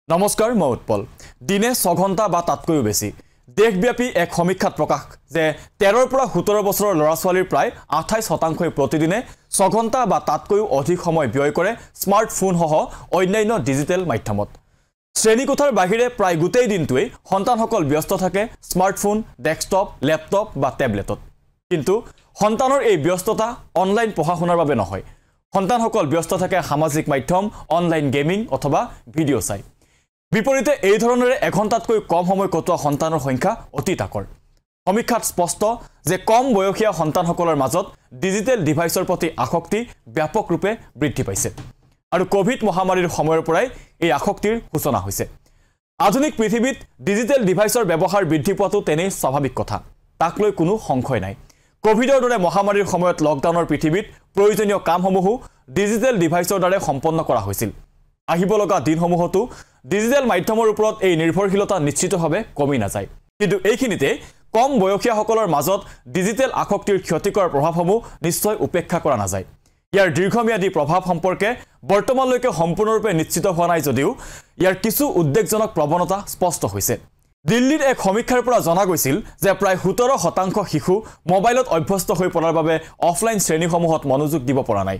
নমস্কাৰ মই উৎপল দিনে 6 ঘণ্টা বা তাতকৈও বেছি দেশব্যাপী এক সমীক্ষাত প্ৰকাশ যে 13 পৰা 17 বছৰৰ ল'ৰা-ছোৱালীৰ প্ৰায় 28% প্ৰতিদিনে 6 ঘণ্টা বা তাতকৈও অধিক সময় ব্যয় কৰে স্মাৰ্টফোন সহ অন্যান্য ডিজিটেল মাধ্যমত শ্ৰেণীকোঠাৰ বাহিৰে প্ৰায় গোটেই দিনটোৱে সন্তানসকল ব্যস্ত থাকে স্মাৰ্টফোন ডেস্কটপ ল্যাপটপ বা ট্যাবলেটত কিন্তু সন্তানৰ এই ব্যস্ততা অনলাইন পঢ়া-শুনাৰ বাবে নহয় সন্তানসকল ব্যস্ত থাকে সামাজিক মাধ্যম অনলাইন গেমিং অথবা ভিডিঅ' চাই বিপৰীতে এই ধৰণৰে এঘণ্টাতকৈ কম সময় কটোৱা সন্তানৰ সংখ্যা অতি তাকৰ সমীক্ষাত স্পষ্ট যে কম বয়সীয়া সন্তানসকলৰ মাজত ডিজিটেল ডিভাইচৰ প্ৰতি আসক্তি ব্যাপক ৰূপে বৃদ্ধি পাইছে আৰু কোভিড মহামাৰীৰ সময়ৰ পৰাই এই আসক্তিৰ সূচনা হৈছে আধুনিক পৃথিৱীত ডিজিটেল ডিভাইচৰ ব্যৱহাৰ বৃদ্ধি পোৱাটো তেনেই স্বাভাৱিক কথা তাক লৈ কোনো সংশয় নাই কোভিডৰ দৰে মহামাৰীৰ সময়ত লকডাউনৰ পৃথিৱীত প্ৰয়োজনীয় কামসমূহ ডিজিটেল ডিভাইচৰ দ্বাৰা সম্পন্ন কৰা হৈছিল আহিব লগা দিনসমূহতো ডিজিটেল মাধ্যমৰ ওপৰত এই নিৰ্ভৰশীলতা নিশ্চিতভাৱে কমি নাযায় কিন্তু এইখিনিতে কম বয়সীয়াসকলৰ মাজত ডিজিটেল আসক্তিৰ ক্ষতিকৰ প্ৰভাৱসমূহ নিশ্চয় উপেক্ষা কৰা নাযায় ইয়াৰ দীৰ্ঘম্যাদী প্ৰভাৱ সম্পৰ্কে বৰ্তমানলৈকে সম্পূৰ্ণৰূপে নিশ্চিত হোৱা নাই যদিও ইয়াৰ কিছু উদ্বেগজনক প্ৰৱণতা স্পষ্ট হৈছে দিল্লীৰ এক সমীক্ষাৰ পৰা জনা গৈছিল যে প্ৰায় 17% শিশু মোবাইলত অভ্যস্ত হৈ পৰাৰ বাবে অফলাইন শ্ৰেণীসমূহত মনোযোগ দিব পৰা নাই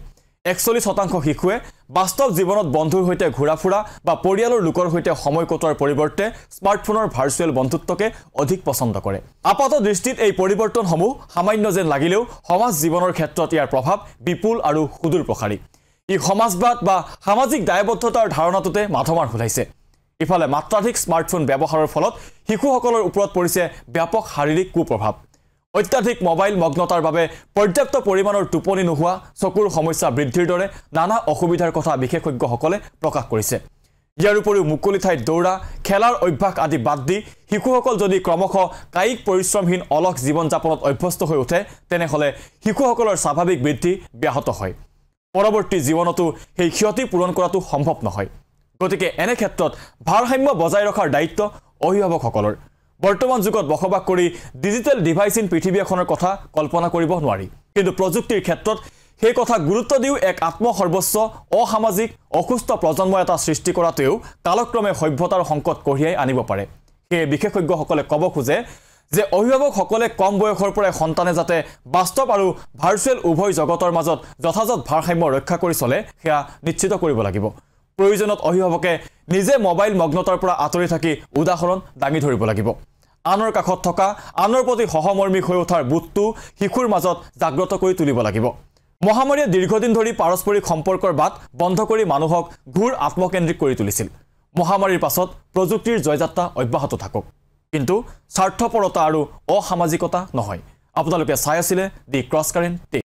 41% শিশুৱে বাস্তৱ জীৱনত বন্ধুৰ সৈতে ঘূৰা-ফুৰা বা পৰিয়ালৰ লোকৰ সৈতে সময় কটোৱাৰ পৰিৱৰ্তে স্মাৰ্টফোনৰ ভাৰ্চুৱেল বন্ধুত্বকে অধিক পছন্দ কৰে আপাত দৃষ্টিত এই পৰিৱৰ্তনসমূহ সামান্য যেন লাগিলেও সমাজ জীৱনৰ ক্ষেত্ৰত ইয়াৰ প্ৰভাৱ বিপুল আৰু সুদূৰ প্ৰসাৰী ই সমাজবাদ বা সামাজিক দায়বদ্ধতাৰ ধাৰণাটোতে মাধমাৰ খুলাইছে ইফালে মাত্ৰাধিক স্মাৰ্টফোন ব্যৱহাৰৰ ফলত শিশুসকলৰ ওপৰত পৰিছে ব্যাপক শাৰীৰিক কুপ্ৰভাৱ অত্যাধিক মোবাইল মগ্নতাৰ বাবে পৰ্যাপ্ত পৰিমাণৰ টোপনি নোহোৱা চকুৰ সমস্যা বৃদ্ধিৰ দৰে নানা অসুবিধাৰ কথা বিশেষজ্ঞসকলে প্ৰকাশ কৰিছে ইয়াৰ উপৰিও মুকলি ঠাইত দৌৰা খেলাৰ অভ্যাস আদি বাদ দি শিশুসকল যদি ক্ৰমশঃ কায়িক পৰিশ্ৰমহীন অলস জীৱন যাপনত অভ্যস্ত হৈ উঠে তেনেহলে শিশুসকলৰ স্বাভাৱিক বৃদ্ধি ব্যাহত হয় পৰৱৰ্তী জীৱনতো সেই ক্ষতি পূৰণ কৰাটো সম্ভৱ নহয় গতিকে এনে ক্ষেত্ৰত ভাৰসাম্য বজাই ৰখাৰ দায়িত্ব অভিভাৱকসকলৰ বৰ্তমান যুগত বসবাস কৰি ডিজিটেল ডিভাইচিন পৃথিৱী এখনৰ কথা কল্পনা কৰিব নোৱাৰি কিন্তু প্ৰযুক্তিৰ ক্ষেত্ৰত সেই কথা গুৰুত্ব দিও এক আত্মসৰ্বস্ব অসামাজিক অসুস্থ প্ৰজন্ম এটা সৃষ্টি কৰাতেও কালক্ৰমে সভ্যতাৰ সংকট কঢ়িয়াই আনিব পাৰে সেই বিশেষজ্ঞসকলে ক'ব খোজে যে অভিভাৱকসকলে কম বয়সৰ পৰাই সন্তানে যাতে বাস্তৱ আৰু ভাৰ্চুৱেল উভয় জগতৰ মাজত যথাযথ ভাৰসাম্য ৰক্ষা কৰি চলে সেয়া নিশ্চিত কৰিব লাগিব প্ৰয়োজনত অভিভাৱকে নিজে মোবাইল মগ্নতাৰ পৰা আঁতৰি থাকি উদাহৰণ দাঙি ধৰিব লাগিব আনৰ কাষত থকা আনৰ প্ৰতি সহমৰ্মী হৈ উঠাৰ বুটটো শিশুৰ মাজত জাগ্ৰত কৰি তুলিব লাগিব মহামাৰীয়ে দীৰ্ঘদিন ধৰি পাৰস্পৰিক সম্পৰ্কৰ বাট বন্ধ কৰি মানুহক ঘূৰ আত্মকেন্দ্ৰিক কৰি তুলিছিল মহামাৰীৰ পাছত প্ৰযুক্তিৰ জয়যাত্ৰা অব্যাহত থাকক কিন্তু স্বাৰ্থপৰতা আৰু অসামাজিকতা নহয় আপোনালোকে চাই আছিলে দি ক্ৰছ কাৰেণ্ট